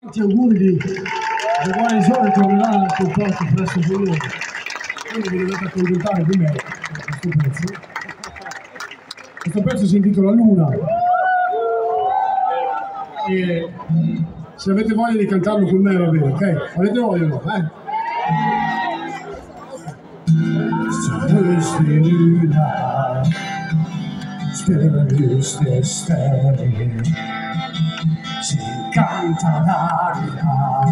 Tanti auguri di buona visione, tornerà anche un po' più presto di noi. Quindi vi dovete accontentare di me questo pezzo. Questo pezzo si intitola Luna. E se avete voglia di cantarlo con me va bene, ok? Avete voglia no? Luna, speste stelle, si canta l'aria,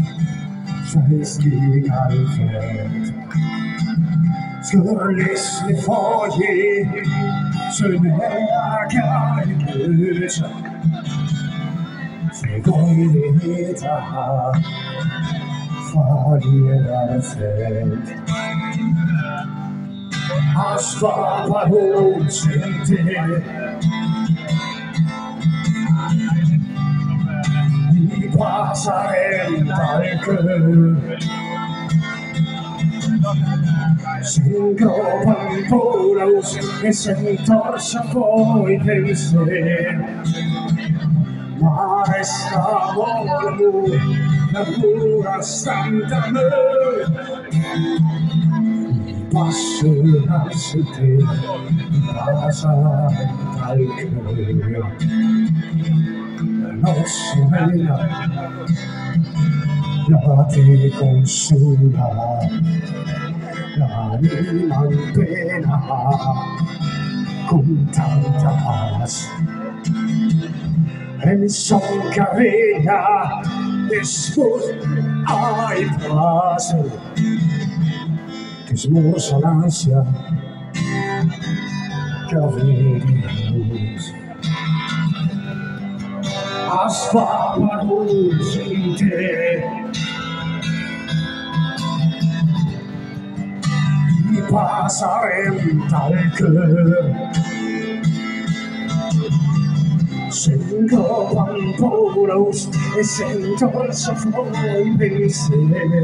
fresca il vento, scorresse le foglie, se nella carezza, se vuoi l'età, foglie dal freddo. Asfalta dolce in te, mi passa lenta il cuore, si ingroppa un po' la luce e si intorcia poi i pensieri, ma resta l'amore, la pura stanta a me. Passerà su te, passa dal cuore, la nostra vena, la te consola, l'anima in pena, con tanta pace, e mi son carina, e scusa ai pace, che smorza l'ansia che avevi luz. Asfalta dolce in te, mi passa lenta il cuore, si ingroppa un po' la luce e si intorcia fuori i pensieri,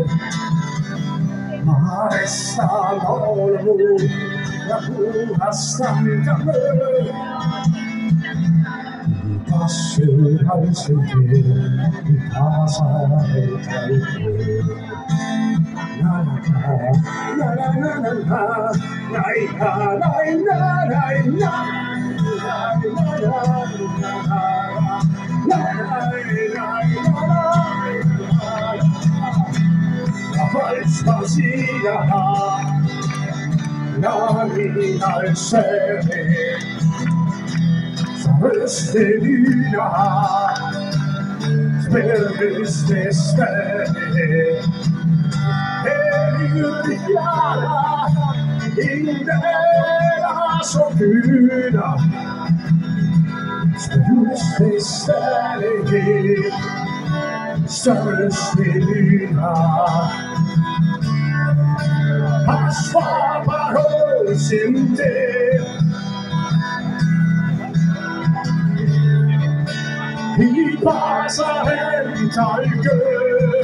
ma resta l'amore, la pura stanta a me. Mi passerà il sentiero, mi passa tra il cuore. La la la la la la, la la la la la Fantasia, l'anima al seme, sareste luna, sperdeste stelle, e l'Indiana in della sordina, sperdeste stelle, sareste luna. Asfalta dolce in te, mi passa lenta il cuore,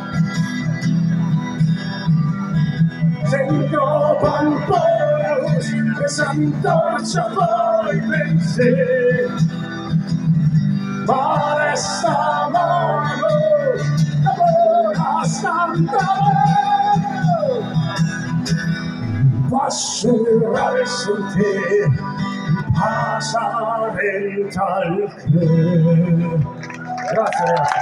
se ingroppa un po' la luce e si intorcia poi i pensieri, ma resta l'amore, la buona stanta. Passerà su te, passa lenta il cuore. Grazie ragazzi.